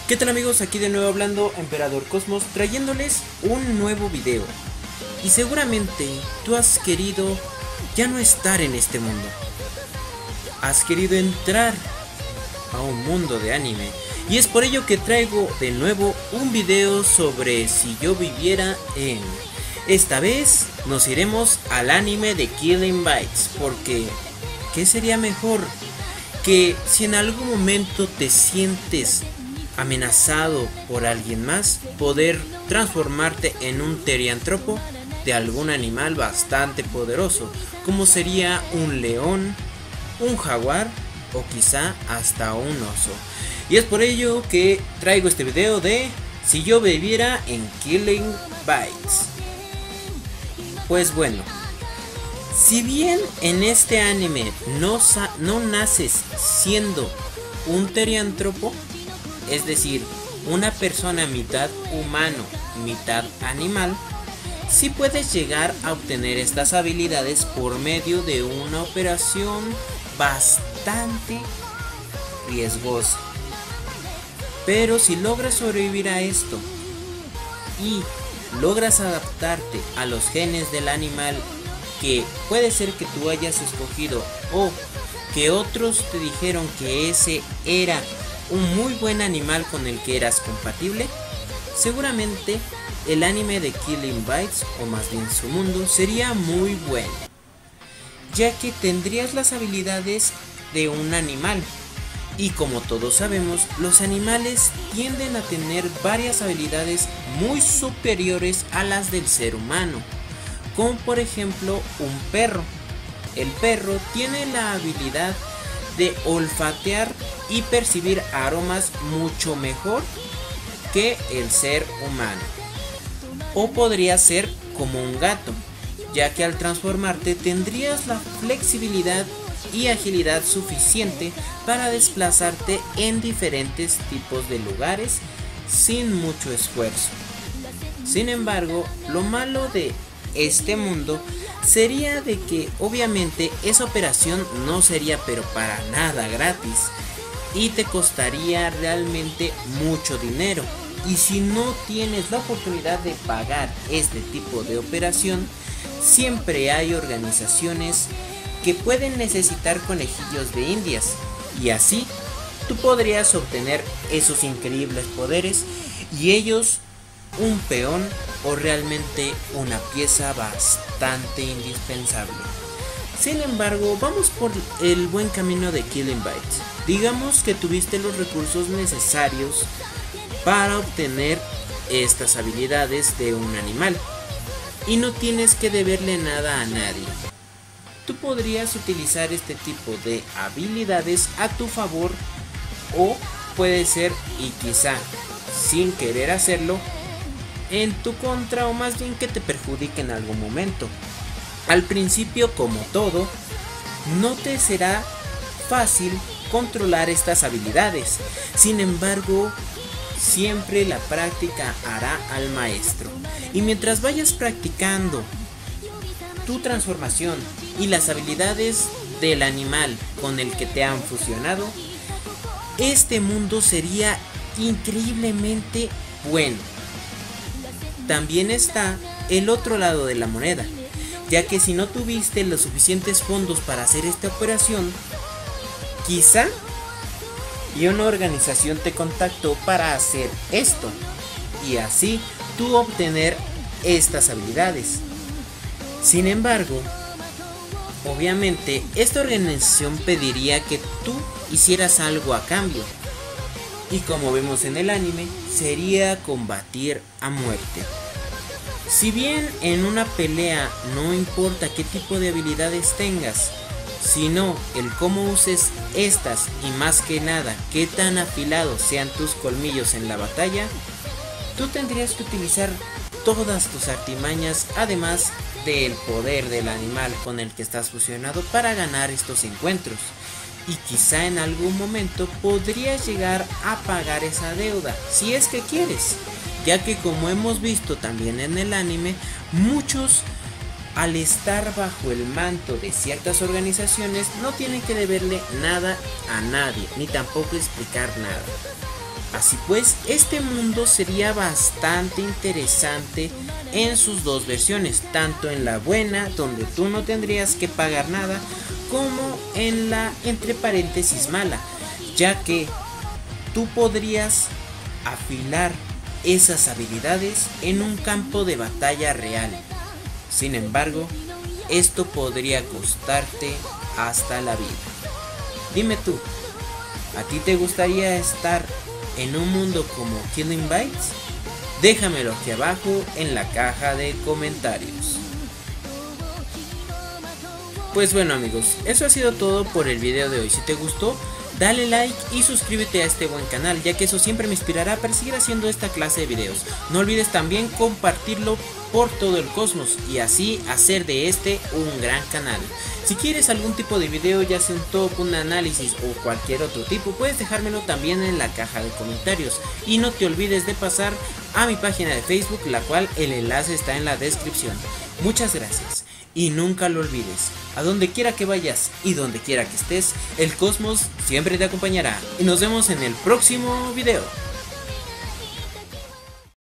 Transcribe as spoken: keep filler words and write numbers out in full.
¿Qué tal amigos? Aquí de nuevo hablando Emperador Cosmos, trayéndoles un nuevo video. Y seguramente tú has querido ya no estar en este mundo. Has querido entrar a un mundo de anime. Y es por ello que traigo de nuevo un video sobre si yo viviera en... Esta vez nos iremos al anime de Killing Bites, porque ¿qué sería mejor que si en algún momento te sientes amenazado por alguien más, poder transformarte en un teriantropo de algún animal bastante poderoso, como sería un león, un jaguar o quizá hasta un oso? Y es por ello que traigo este video de si yo viviera en Killing Bites. Pues bueno, si bien en este anime no, no naces siendo un teriantropo, es decir, una persona mitad humano, mitad animal, sí puedes llegar a obtener estas habilidades por medio de una operación bastante riesgosa. Pero si logras sobrevivir a esto y logras adaptarte a los genes del animal que puede ser que tú hayas escogido o que otros te dijeron que ese era un muy buen animal con el que eras compatible, seguramente el anime de Killing Bites, o más bien su mundo, sería muy bueno, ya que tendrías las habilidades de un animal. Y como todos sabemos, los animales tienden a tener varias habilidades muy superiores a las del ser humano, como por ejemplo un perro. El perro tiene la habilidad de olfatear y percibir aromas mucho mejor que el ser humano. O podría ser como un gato, ya que al transformarte tendrías la flexibilidad y agilidad suficiente para desplazarte en diferentes tipos de lugares sin mucho esfuerzo. Sin embargo, lo malo de este mundo sería de que obviamente esa operación no sería pero para nada gratis y te costaría realmente mucho dinero. Y si no tienes la oportunidad de pagar este tipo de operación, siempre hay organizaciones que pueden necesitar conejillos de indias, y así tú podrías obtener esos increíbles poderes y ellos un peón o realmente una pieza bastante indispensable. Sin embargo, vamos por el buen camino de Killing Bites. Digamos que tuviste los recursos necesarios para obtener estas habilidades de un animal y no tienes que deberle nada a nadie. Tú podrías utilizar este tipo de habilidades a tu favor, o puede ser, y quizá sin querer hacerlo, en tu contra, o más bien que te perjudique en algún momento. Al principio, como todo, no te será fácil controlar estas habilidades. Sin embargo, siempre la práctica hará al maestro. Y mientras vayas practicando tu transformación y las habilidades del animal con el que te han fusionado, este mundo sería increíblemente bueno. También está el otro lado de la moneda, ya que si no tuviste los suficientes fondos para hacer esta operación, quizá y una organización te contactó para hacer esto y así tú obtener estas habilidades. Sin embargo, obviamente esta organización pediría que tú hicieras algo a cambio, y como vemos en el anime, sería combatir a muerte. Si bien en una pelea no importa qué tipo de habilidades tengas, sino el cómo uses estas, y más que nada qué tan afilados sean tus colmillos en la batalla, tú tendrías que utilizar todas tus artimañas, además del poder del animal con el que estás fusionado, para ganar estos encuentros. Y quizá en algún momento podrías llegar a pagar esa deuda, si es que quieres, ya que como hemos visto también en el anime, muchos al estar bajo el manto de ciertas organizaciones no tienen que deberle nada a nadie, ni tampoco explicar nada. Así pues, este mundo sería bastante interesante en sus dos versiones, tanto en la buena, donde tú no tendrías que pagar nada, como en la entre paréntesis mala, ya que tú podrías afilar esas habilidades en un campo de batalla real. Sin embargo, esto podría costarte hasta la vida. Dime tú, ¿a ti te gustaría estar en un mundo como Killing Bites? Déjamelo aquí abajo en la caja de comentarios. Pues bueno amigos, eso ha sido todo por el video de hoy. Si te gustó, dale like y suscríbete a este buen canal, ya que eso siempre me inspirará para seguir haciendo esta clase de videos. No olvides también compartirlo por todo el cosmos y así hacer de este un gran canal. Si quieres algún tipo de video, ya sea un top, un análisis o cualquier otro tipo, puedes dejármelo también en la caja de comentarios. Y no te olvides de pasar a mi página de Facebook, la cual el enlace está en la descripción. Muchas gracias. Y nunca lo olvides, a donde quiera que vayas y donde quiera que estés, el cosmos siempre te acompañará. Y nos vemos en el próximo video.